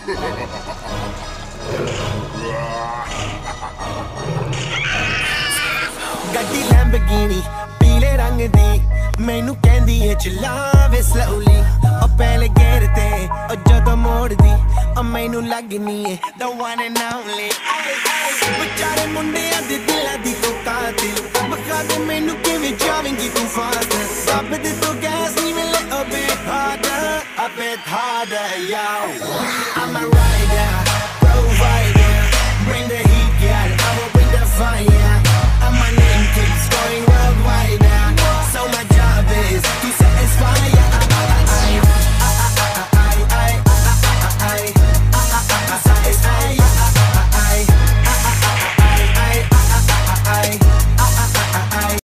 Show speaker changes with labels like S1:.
S1: गड्डी लैम्बोर्गिनी पीले रंग दी मैनू कहंदी है चलावे स्लोली ओ पहले गेर ते ओ जदों मोड़दी ओ मैनू लगनी है the one and only बेचारे मुंडियां दे दिलां दी तू कातिल बखा दे मैनू किवें जावेंगी तू फास्ट सब दे तू गैस नी मिले a bit harder yo